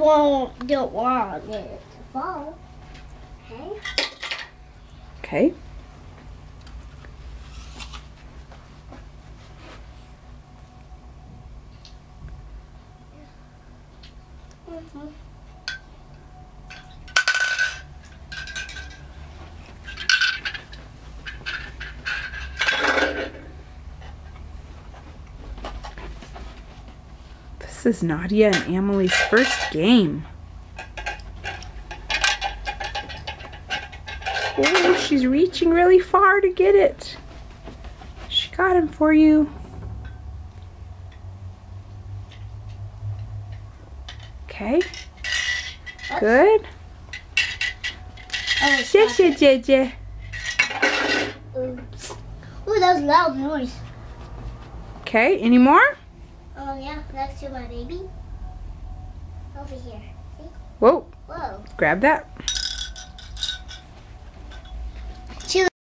don't want it to fall. Okay. Okay. This is Nadia and Amelie's first game. Oh, she's reaching really far to get it. She got him for you. Okay. Good. Oh, Oops. oops. Ooh, that was a loud noise. Okay, any more? Oh yeah, next to my baby. Over here. See? Whoa. Whoa. Grab that.